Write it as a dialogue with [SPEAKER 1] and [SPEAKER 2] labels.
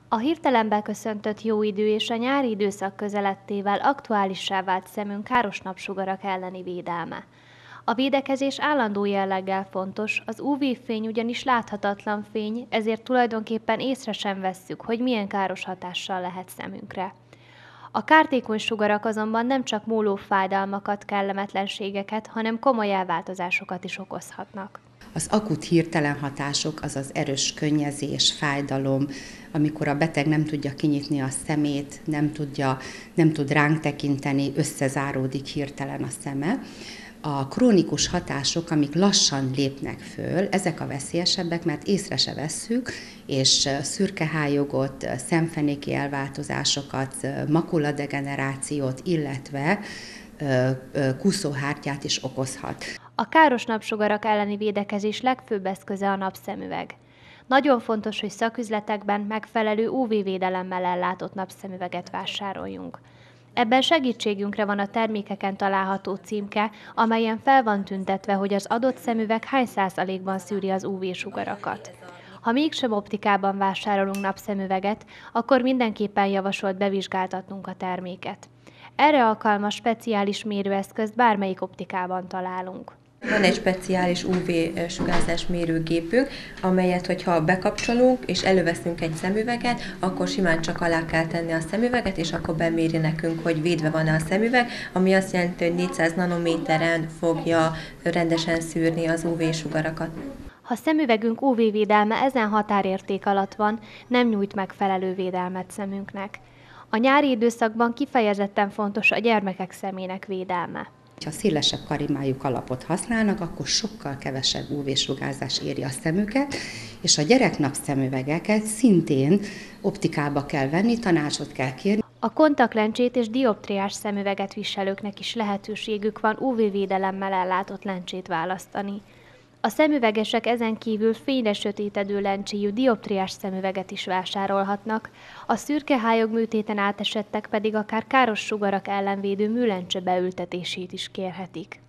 [SPEAKER 1] A hirtelen beköszöntött jó idő és a nyári időszak közeledtével aktuálissá vált szemünk káros napsugarak elleni védelme. A védekezés állandó jelleggel fontos, az UV-fény ugyanis láthatatlan fény, ezért tulajdonképpen észre sem vesszük, hogy milyen káros hatással lehet szemünkre. A kártékony sugarak azonban nem csak múló fájdalmakat, kellemetlenségeket, hanem komoly elváltozásokat is okozhatnak.
[SPEAKER 2] Az akut hirtelen hatások, azaz erős könnyezés, fájdalom, amikor a beteg nem tudja kinyitni a szemét, nem tud ránk tekinteni, összezáródik hirtelen a szeme. A krónikus hatások, amik lassan lépnek föl, ezek a veszélyesebbek, mert észre se vesszük, és szürkehályogot, szemfenéki elváltozásokat, makuladegenerációt, illetve kúszóhártyát is okozhat.
[SPEAKER 1] A káros napsugarak elleni védekezés legfőbb eszköze a napszemüveg. Nagyon fontos, hogy szaküzletekben megfelelő UV-védelemmel ellátott napszemüveget vásároljunk. Ebben segítségünkre van a termékeken található címke, amelyen fel van tüntetve, hogy az adott szemüveg hány százalékban szűri az UV-sugarakat. Ha mégsem optikában vásárolunk napszemüveget, akkor mindenképpen javasolt bevizsgáltatnunk a terméket. Erre alkalmas speciális mérőeszközt bármelyik optikában találunk.
[SPEAKER 3] Van egy speciális UV-sugárzás mérőgépünk, amelyet, hogyha bekapcsolunk és előveszünk egy szemüveget, akkor simán csak alá kell tenni a szemüveget, és akkor beméri nekünk, hogy védve van a szemüveg, ami azt jelenti, hogy 400 nanométeren fogja rendesen szűrni az UV-sugarakat.
[SPEAKER 1] Ha szemüvegünk UV-védelme ezen határérték alatt van, nem nyújt megfelelő védelmet szemünknek. A nyári időszakban kifejezetten fontos a gyermekek szemének védelme.
[SPEAKER 2] Ha szélesebb karimájú kalapot használnak, akkor sokkal kevesebb UV-sugárzás éri a szemüket, és a gyereknapszemüvegeket szintén optikába kell venni, tanácsot kell kérni.
[SPEAKER 1] A kontaktlencsét és dioptriás szemüveget viselőknek is lehetőségük van UV-védelemmel ellátott lencsét választani. A szemüvegesek ezen kívül fényre sötétedő lencséjű dioptriás szemüveget is vásárolhatnak, a szürkehályog műtéten átesettek pedig akár káros sugarak ellen védő műlencse beültetését is kérhetik.